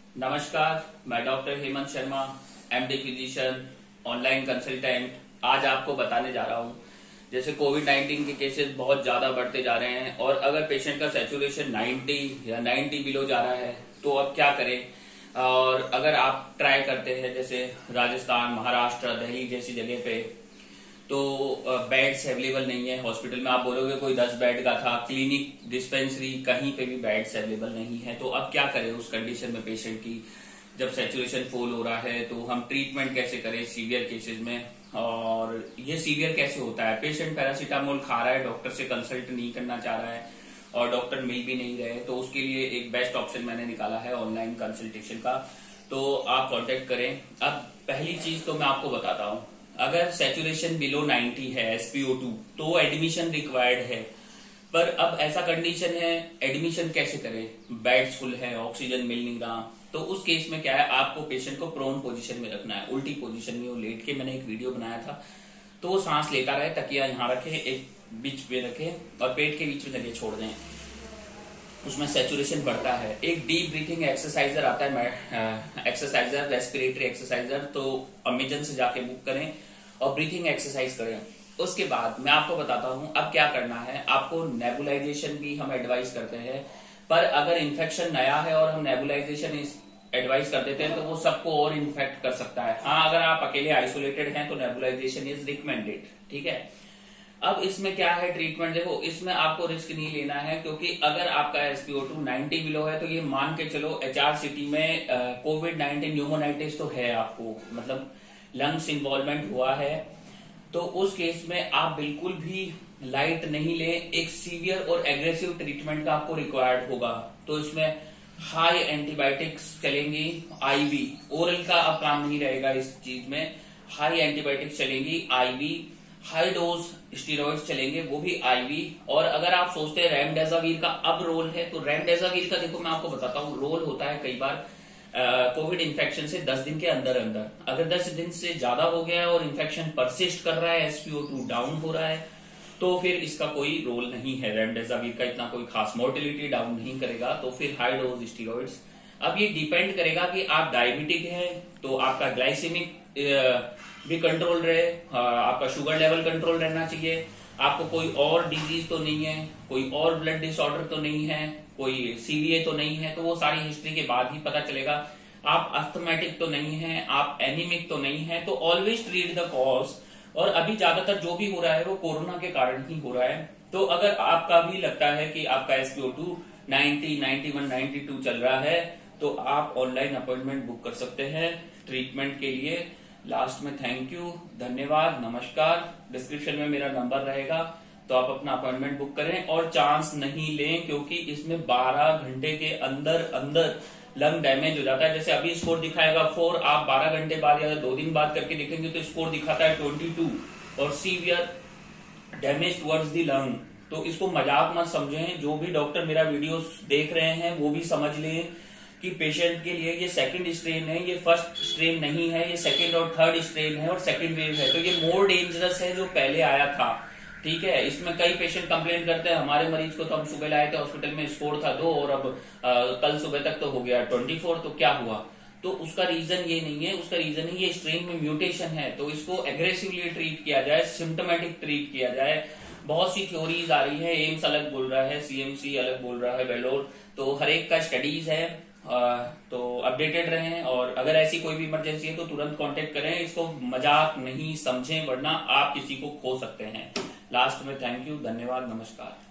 नमस्कार, मैं doctor Hemant Sharma, MD physician, online consultant. आज आपको बताने जा रहा हूं, जैसे कोविड-19 के केसेस बहुत ज्यादा बढ़ते जा रहे हैं और अगर पेशेंट का सैचुरेशन 90 या 90 बिलो जा रहा है तो अब क्या करें। और अगर आप ट्राई करते हैं जैसे राजस्थान, महाराष्ट्र, दिल्ली जैसी जगह पे, तो बेड्स अवेलेबल नहीं है हॉस्पिटल में। आप बोलोगे कोई 10 बेड का था, क्लिनिक, डिस्पेंसरी, कहीं पे भी बेड्स अवेलेबल नहीं है। तो अब क्या करें उस कंडीशन में पेशेंट की, जब सैचुरेशन फुल हो रहा है, तो हम ट्रीटमेंट कैसे करें सीवियर केसेस में। और ये सीवियर कैसे होता है, पेशेंट पैरासीटामोल खा रहा है, डॉक्टर से कंसल्ट नहीं करना चाह रहा है और डॉक्टर मिल भी नहीं रहे, तो उसके लिए एक बेस्ट ऑप्शन मैंने निकाला है ऑनलाइन कंसल्टेशन का। तो आप कांटेक्ट करें। अब पहली चीज तो मैं आपको बताता हूं, अगर सैचुरेशन बिलो 90 है SpO2 तो एडमिशन रिक्वायर्ड है। पर अब ऐसा कंडीशन है, एडमिशन कैसे करें, बेड्स फुल है, ऑक्सीजन मिल नहीं रहा। तो उस केस में क्या है, आपको पेशेंट को प्रोन पोजीशन में रखना है, उल्टी पोजीशन में वो लेट के, मैंने एक वीडियो बनाया था। तो वो सांस लेता रहे, तकिया यहाँ रखे, एक बीच पे रखे और पेट के बीच में जगह छोड़ दें, उसमें सैचुरेशन बढ़ता है। एक डीप ब्रीथिंग एक्सरसाइजर आता है, एक्सरसाइजर, रेस्पिरेटरी एक्सरसाइजर, तो अमेजन से जाके बुक करें और ब्रीथिंग एक्सरसाइज करें। उसके बाद मैं आपको बताता हूं अब क्या करना है। आपको नेबुलाइजेशन भी हम एडवाइस करते हैं, पर अगर इन्फेक्शन नया है और हम नेबुलाइजेशन एडवाइस कर देते हैं तो वो सबको और इन्फेक्ट कर सकता है। हाँ, अगर आप अकेले आइसोलेटेड हैं तो नेबुलाइजेशन इज रिकमेंडेड, ठीक है। अब इसमें क्या है ट्रीटमेंट, देखो इसमें आपको रिस्क नहीं लेना है, क्योंकि अगर आपका SpO2 90 बिलो है तो ये मान के चलो HRCT में कोविड-19 न्यूमोनाइटिस तो है आपको, मतलब लंग्स इन्वॉल्वमेंट हुआ है, तो उस केस में आप बिल्कुल भी लाइट नहीं ले, एक सीवियर और एग्रेसिव ट्रीटमेंट का आपको रिक्वायर्ड होगा। तो इसमें हाई एंटीबायोटिक्स चलेंगी, IV, ओरल का अब काम नहीं रहेगा इस चीज में, हाई एंटीबायोटिक्स चलेंगी, IV, हाई डोज स्टीरॉइड्स चलेंगे, वो भी IV। और अगर आप सोचते हैं रेमडेसिविर का अब रोल है, तो रेमडेसिविर का देखो मैं आपको बताता हूँ, रोल होता है कई बार कोविड इन्फेक्शन से 10 दिन के अंदर अंदर। अगर 10 दिन से ज्यादा हो गया है और इन्फेक्शन परसिस्ट कर रहा है, SpO2 डाउन हो रहा है, तो फिर इसका कोई रोल नहीं है। रेमडेसिविर का इतना कोई खास मोर्टिलिटी डाउन नहीं करेगा, तो फिर हाई डोज स्टीरॉइड्स। अब ये डिपेंड करेगा कि आप डायबिटिक हैं तो आपका ग्लाइसेमिक भी कंट्रोल रहे, आपका शुगर लेवल कंट्रोल रहना चाहिए, आपको कोई और डिजीज तो नहीं है, कोई और ब्लड डिसऑर्डर तो नहीं है, कोई CVA तो नहीं है, तो वो सारी हिस्ट्री के बाद ही पता चलेगा। आप अस्थमेटिक तो नहीं है, आप एनीमिक तो नहीं है, तो ऑलवेज ट्रीट द कॉज। और अभी ज्यादातर जो भी हो रहा है वो कोरोना के कारण ही हो रहा है। तो अगर आपका भी लगता है कि आपका SpO2 90, 91, 92 चल रहा है, तो आप ऑनलाइन अपॉइंटमेंट बुक कर सकते हैं ट्रीटमेंट के लिए। लास्ट में थैंक यू, धन्यवाद, नमस्कार। डिस्क्रिप्शन में मेरा नंबर रहेगा, तो आप अपना अपॉइंटमेंट बुक करें और चांस नहीं लें, क्योंकि इसमें 12 घंटे के अंदर अंदर लंग डैमेज हो जाता है। जैसे अभी स्कोर दिखाएगा 4, आप 12 घंटे बाद या 2 दिन बाद करके देखेंगे तो स्कोर दिखाता है 22 और severe damage towards the lung. तो इसको मजाक मत समझें, जो भी डॉक्टर मेरा वीडियो देख रहे हैं वो भी समझ लें कि पेशेंट के लिए ये सेकंड स्ट्रेन है, ये फर्स्ट स्ट्रेन नहीं है, ये सेकंड और थर्ड स्ट्रेन है और सेकंड वेव है, तो ये मोर डेंजरस है जो पहले आया था, ठीक है। इसमें कई पेशेंट कंप्लेंट करते हैं, हमारे मरीज को तो हम सुबह लाए थे हॉस्पिटल में, स्कोर था 2 और अब कल सुबह तक तो हो गया 24, तो क्या हुआ। तो उसका रीजन ये नहीं है, उसका रीजन है ये स्ट्रेन में म्यूटेशन है, तो इसको एग्रेसिवली ट्रीट किया जाए, सिम्टोमेटिक ट्रीट किया जाए। बहुत सी थ्योरीज आ रही है, एम्स अलग बोल रहा है, CMC अलग बोल रहा है, वेलोर, तो हर एक का स्टडीज है। तो अपडेटेड रहें, और अगर ऐसी कोई भी इमरजेंसी है तो तुरंत कांटेक्ट करें, इसको मजाक नहीं समझें, वरना आप किसी को खो सकते हैं। लास्ट में थैंक यू, धन्यवाद, नमस्कार।